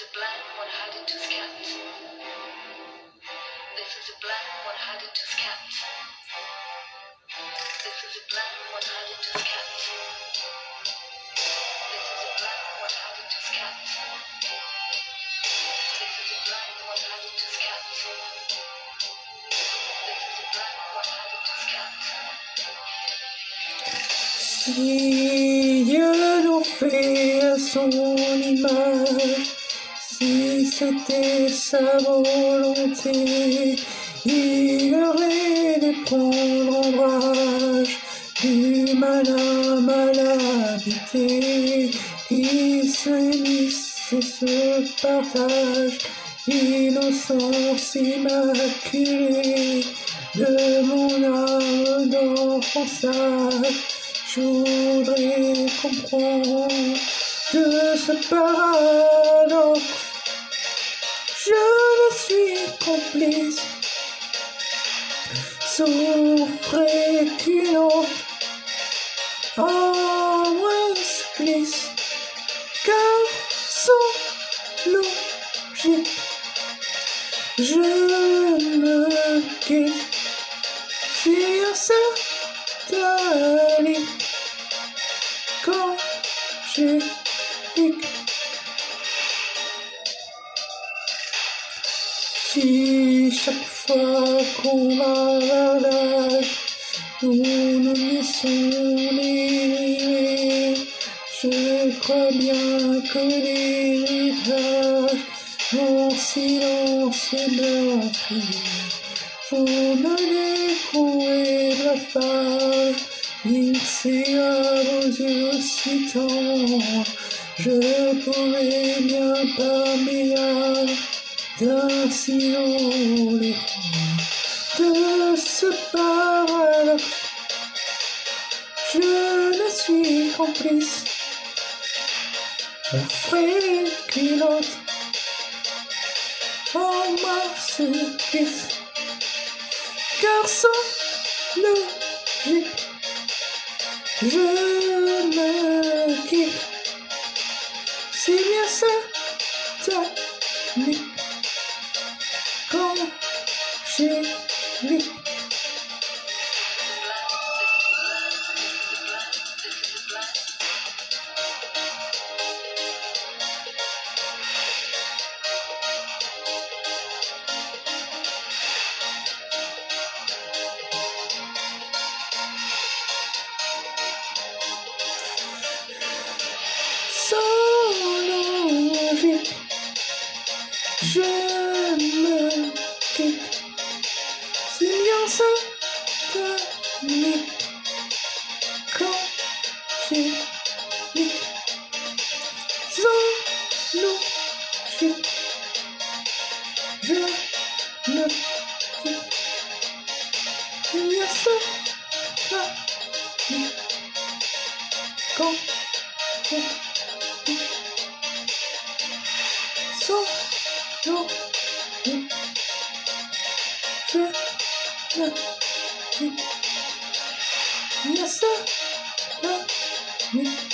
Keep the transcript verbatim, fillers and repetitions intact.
is a blind one hiding to scat. This is a blind one hiding to scat. This is a blind one hiding to scat. This is a blind one hiding to scat. This is a blind one hiding to scat. This is a blind one hiding to scat. Si Dieu nous fait à son image, si c'était sa volonté, il aurait de prendre ombrage du malin mal habité, qui se unissent et se partagent, innocence immaculée de mon âme d'enfance. Je voudrais comprendre de ce paradoxe. Je ne suis complice, souffrez qu'une autre en moi se glisse, car sans logique, je me quitte sur cette ligne. Quand j'ai pique, si chaque fois qu'on m'avale, nous nous laissons dériver, je crois bien que l'héritage, mon silence est meurtrier. Vous me découvrez de la femme, mixé à vos yeux si tendres, je pourrais bien parler d'un si haut les de ce paradoxe. Je ne suis complice, offrez culotte, en moi se glisse, car sans logique, je me quitte, c'est bien ça, tonique, quand j'ai lu. Sans logique, je me quitte, c'est bien ça, tonique, quand j'ai lu. Sans logique, je me quitte, c'est bien ça, tonique, quand j'ai lu. Sans logique, je me quitte, il y a ça, là, oui.